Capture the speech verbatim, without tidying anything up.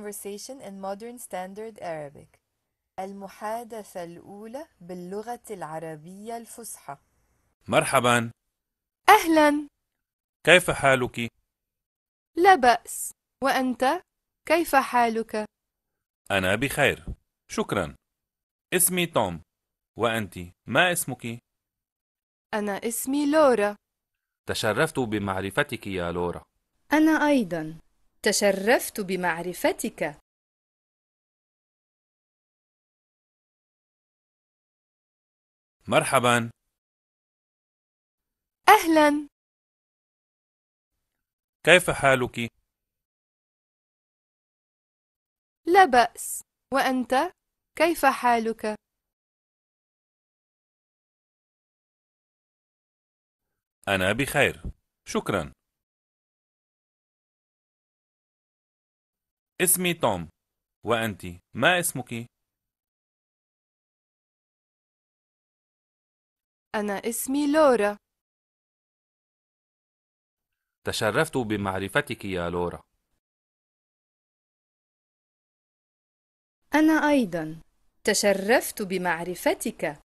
conversation in modern standard Arabic. المحادثة الأولى باللغة العربية الفصحى. مرحبا. أهلا. كيف حالك؟ لا بأس. وأنت؟ كيف حالك؟ أنا بخير، شكرا. اسمي توم، وأنت ما اسمك؟ أنا اسمي لورا. تشرفت بمعرفتك يا لورا. أنا أيضا تشرفت بمعرفتك. مرحبا. أهلا. كيف حالك؟ لا بأس. وأنت؟ كيف حالك؟ أنا بخير، شكرا. اسمي توم، وأنت ما اسمك؟ أنا اسمي لورا. تشرفت بمعرفتك يا لورا. أنا أيضا تشرفت بمعرفتك.